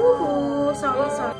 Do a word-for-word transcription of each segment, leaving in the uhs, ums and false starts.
呜呼 ，sorry sorry。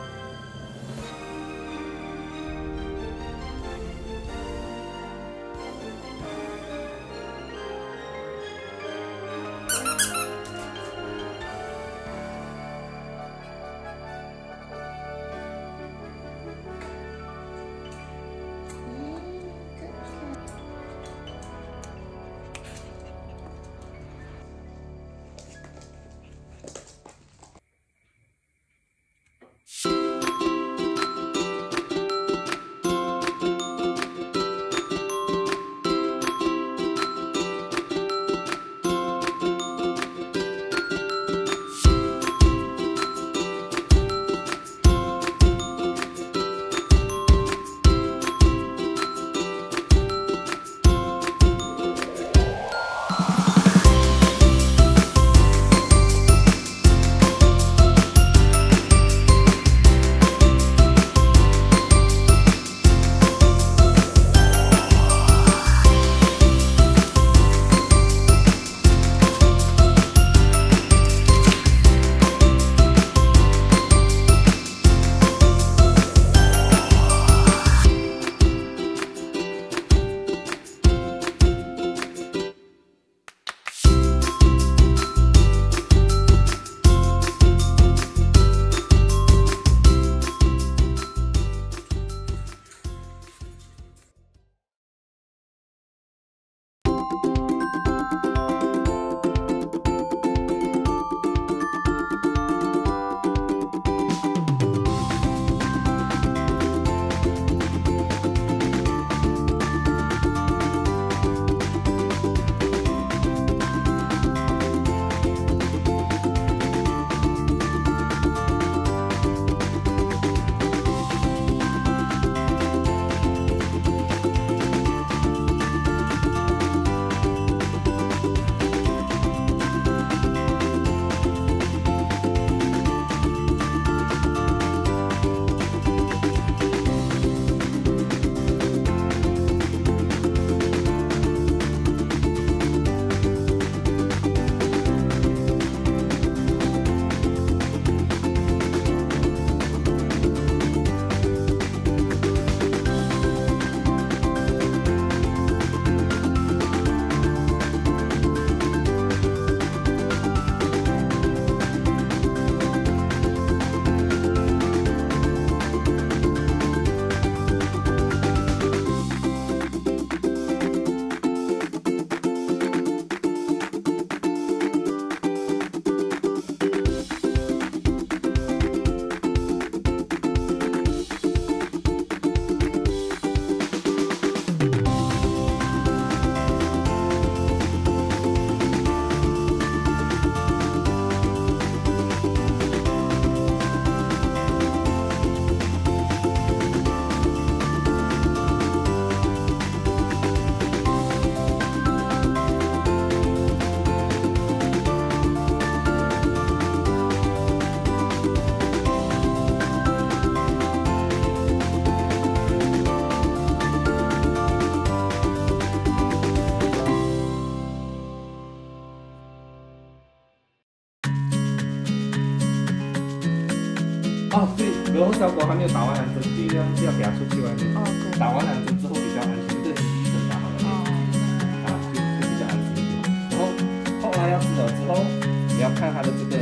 哦，对，然后效果还没有打完篮针，尽量不要给它出去外面。 哦，对。 打完篮针之后比较安心，这个第一针打好了，哦，啊，就就比较安心一点。然后后来要吃了之后，你要看它的这个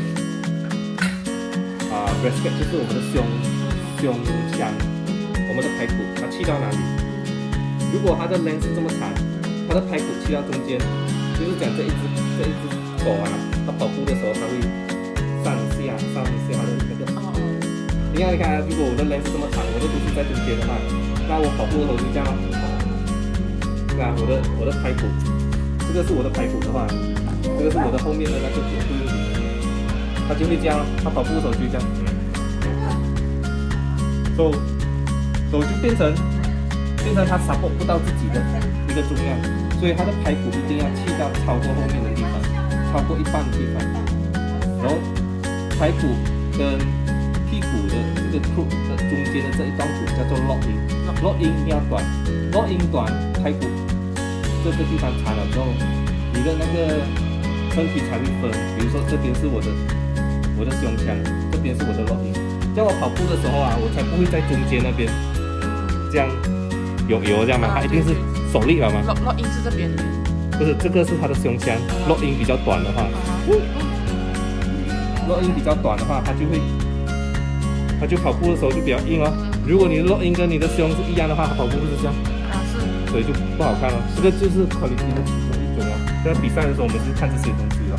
啊 brisket， 就是我们的胸胸腔，我们的排骨它去到哪里？如果它的 length 是这么长，它的排骨去到中间，就是讲这一只这一只狗啊，它跑步的时候它会上下上下的那个。哦。你看，你看，如果我的 length 这么长，我的肚子在中间的话，那我跑步的时候就这样，那我的我的排骨，这个是我的排骨的话，这个是我的后面的那个骨头，它就会这样，它跑步的时候就这样，手手就变成变成它 support 不到自己的一个重量，所以它的排骨一定要去到超过后面的地方，超过一半的地方，然后排骨跟屁股的这个 croup 的中间的这一段骨叫做 lock in，lock in 要短 ，lock in 短，排骨这个地方长了之后，你的那个身体才会分。比如说这边是我的我的胸腔，这边边是我的 login。在我跑步的时候啊，我才不会在中间那边这样有油这样嘛，它一定是手力了嘛。 login 是这边的。 不是，这个是它的胸腔。login 比较短的话 ，login 比较短的话，它就会，它就跑步的时候就比较硬哦。如果你的 login 跟你的胸是一样的话，它跑步不是这样。啊，是。所以就不好看了。这个就是 quality 的其中一种哦。在比赛的时候，我们是看这些东西了。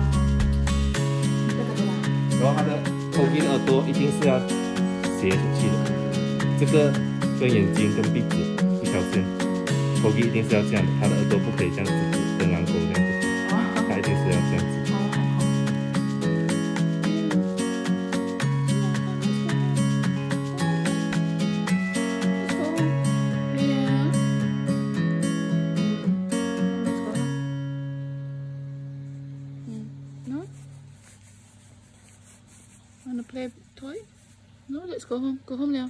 然后它的corgi的耳朵一定是要斜出去的，这个跟眼睛跟鼻子一条线，corgi一定是要这样的，它的耳朵不可以这样子，跟狼狗这样子，它一定是要这样子。 Wanna play toy? No, let's go home. Go home now.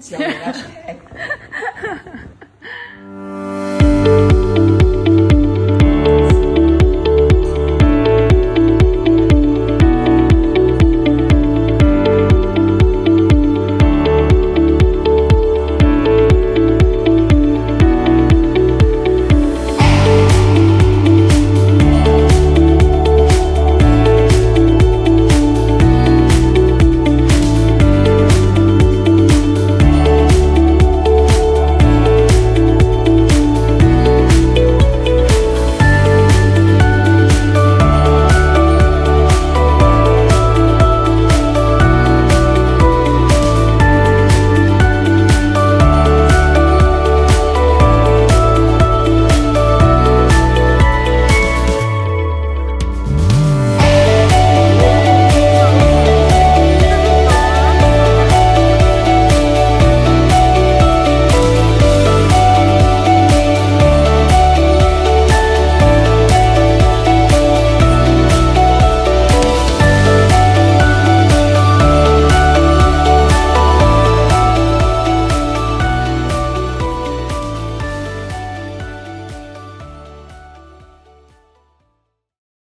教你。